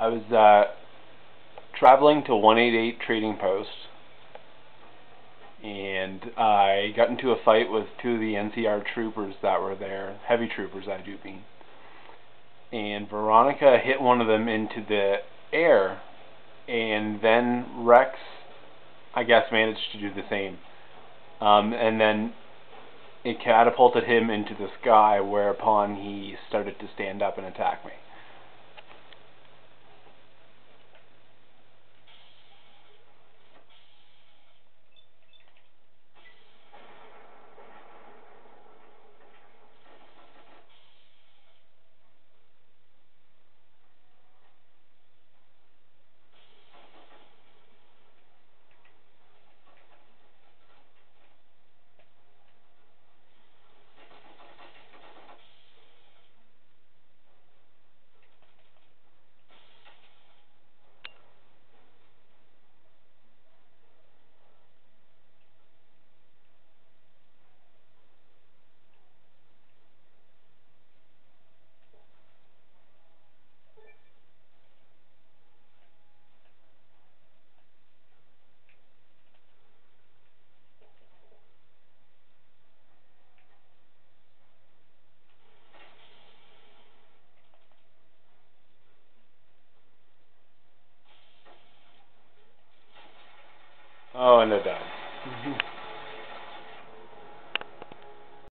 I was traveling to 188 Trading Post, and I got into a fight with two of the NCR troopers that were there, heavy troopers I do mean. And Veronica hit one of them into the air, and then Rex, I guess, managed to do the same. And then it catapulted him into the sky, whereupon he started to stand up and attack me. Oh, and it died.